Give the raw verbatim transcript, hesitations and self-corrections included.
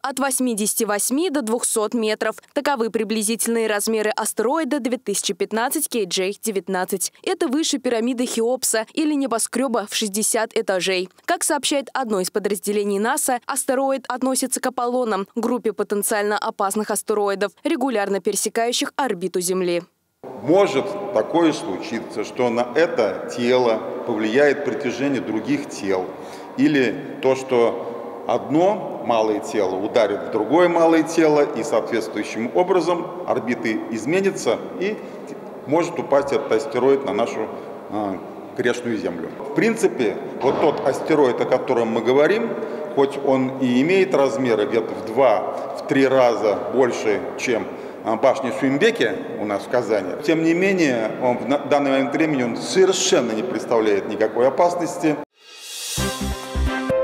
от восьмидесяти восьми до двухсот метров. Таковы приблизительные размеры астероида две тысячи пятнадцать кей джей девятнадцать. Это выше пирамиды Хеопса или небоскреба в шестьдесят этажей. Как сообщает одно из подразделений НАСА, астероид относится к Аполлонам, группе потенциально опасных астероидов, регулярно пересекающих орбиту Земли. Может такое случиться, что на это тело повлияет притяжение других тел. Или то, что одно малое тело ударит в другое малое тело, и соответствующим образом орбиты изменится, и может упасть этот астероид на нашу э, грешную Землю. В принципе, вот тот астероид, о котором мы говорим, хоть он и имеет размеры где-то в два, в три раза больше, чем башня Шуймбеке у нас в Казани. Тем не менее, он в данный момент времени он совершенно не представляет никакой опасности.